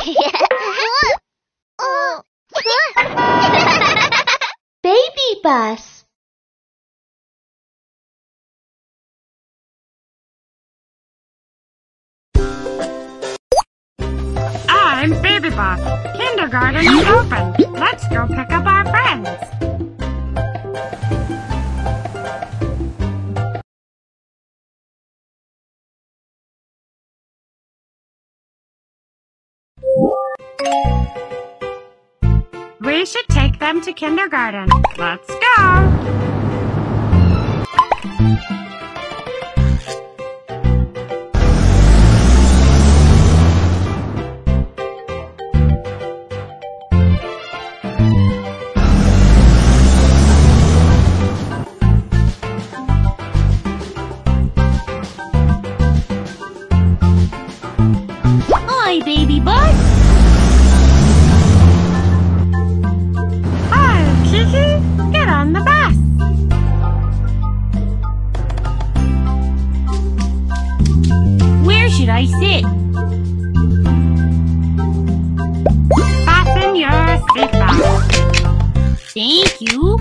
Baby bus. I'm Baby Bus. Kindergarten is open. Let's go pick up our friends. We should take them to kindergarten. Let's go! Hi, Baby Bus. Get on the bus. Where should I sit? Fasten your seatbelt. Thank you.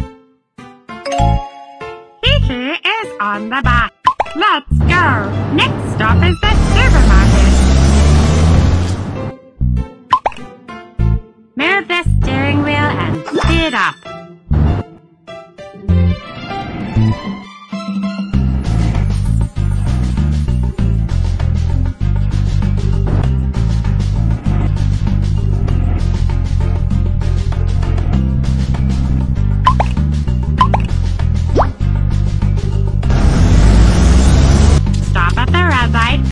Kiki is on the bus. Let's go. Next stop is the